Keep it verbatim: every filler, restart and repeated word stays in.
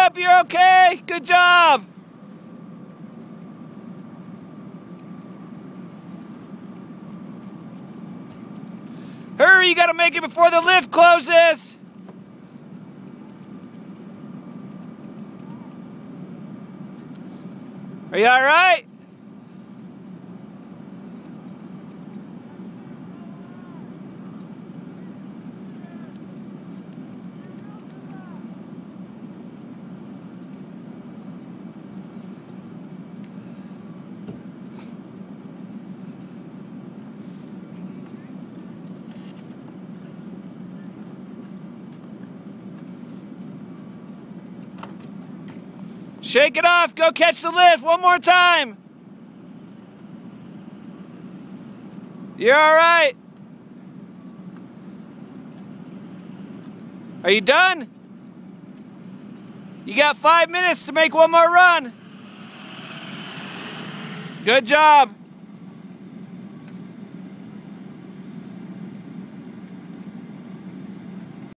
up, you're okay. Good job. Hurry, you gotta make it before the lift closes. Are you all right? Shake it off. Go catch the lift one more time. You're all right. Are you done? You got five minutes to make one more run. Good job.